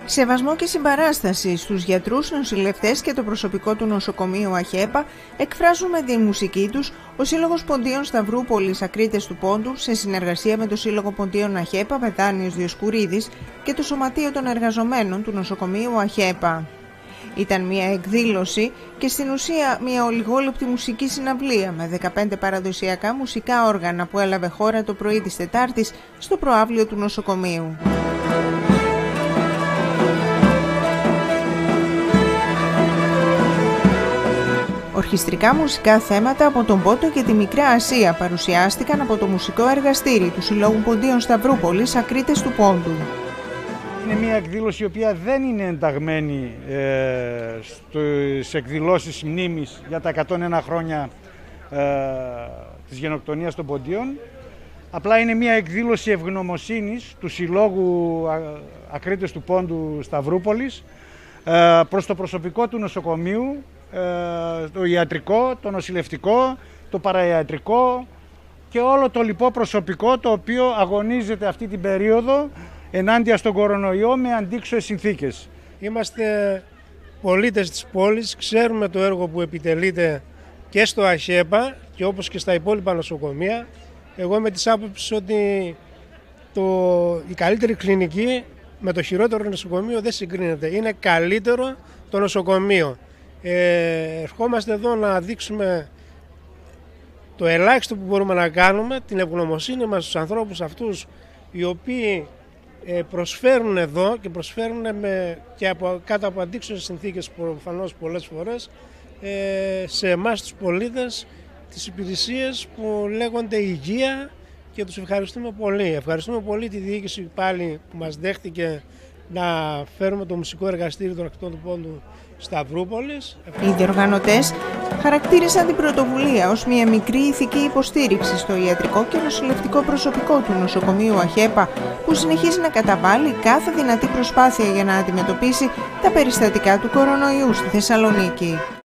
Σεβασμό και συμπαράσταση στους γιατρούς, νοσηλευτές και το προσωπικό του νοσοκομείου ΑΧΕΠΑ εκφράζουν με τη μουσική τους ο Σύλλογος Ποντίων Σταυρούπολης Ακρίτες του Πόντου σε συνεργασία με το Σύλλογο Ποντίων ΑΧΕΠΑ Βετάνιος Διοσκουρίδης και το Σωματείο των Εργαζομένων του Νοσοκομείου ΑΧΕΠΑ. Ήταν μια εκδήλωση και στην ουσία μια ολιγόλεπτη μουσική συναυλία με 15 παραδοσιακά μουσικά όργανα που έλαβε χώρα το πρωί της Τετάρτης στο προαύλιο του νοσοκομείου. Ορχιστρικά μουσικά θέματα από τον Πόντο και τη Μικρά Ασία παρουσιάστηκαν από το μουσικό εργαστήρι του Συλλόγου Ποντίων Σταυρούπολης Ακρίτες του Πόντου. Είναι μια εκδήλωση η οποία δεν είναι ενταγμένη στις εκδηλώσεις μνήμης για τα 101 χρόνια της γενοκτονίας των Ποντίων. Απλά είναι μια εκδήλωση ευγνωμοσύνης του Συλλόγου Ακρίτες του Πόντου Σταυρούπολης προς το προσωπικό του νοσοκομείου, το ιατρικό, το νοσηλευτικό, το παραϊατρικό και όλο το λοιπό προσωπικό το οποίο αγωνίζεται αυτή την περίοδο ενάντια στον κορονοϊό με αντίξωες συνθήκες. Είμαστε πολίτες της πόλης, ξέρουμε το έργο που επιτελείται και στο ΑΧΕΠΑ και όπως και στα υπόλοιπα νοσοκομεία. Εγώ με τις άποψεις ότι η καλύτερη κλινική με το χειρότερο νοσοκομείο δεν συγκρίνεται. Είναι καλύτερο το νοσοκομείο. Ερχόμαστε εδώ να δείξουμε το ελάχιστο που μπορούμε να κάνουμε, την ευγνωμοσύνη μας στους ανθρώπους αυτούς οι οποίοι προσφέρουν εδώ και προσφέρουν κάτω από αντίξωες συνθήκες προφανώς πολλές φορές σε εμάς τους πολίτες τις υπηρεσίες που λέγονται υγεία και τους ευχαριστούμε πολύ. Ευχαριστούμε πολύ τη διοίκηση πάλι που μας δέχτηκε να φέρουμε το μουσικό εργαστήρι των Ακριτών του Πόντου Σταυρούπολης. Οι διοργανωτές χαρακτήρισαν την πρωτοβουλία ως μια μικρή ηθική υποστήριξη στο ιατρικό και νοσηλευτικό προσωπικό του νοσοκομείου ΑΧΕΠΑ που συνεχίζει να καταβάλει κάθε δυνατή προσπάθεια για να αντιμετωπίσει τα περιστατικά του κορονοϊού στη Θεσσαλονίκη.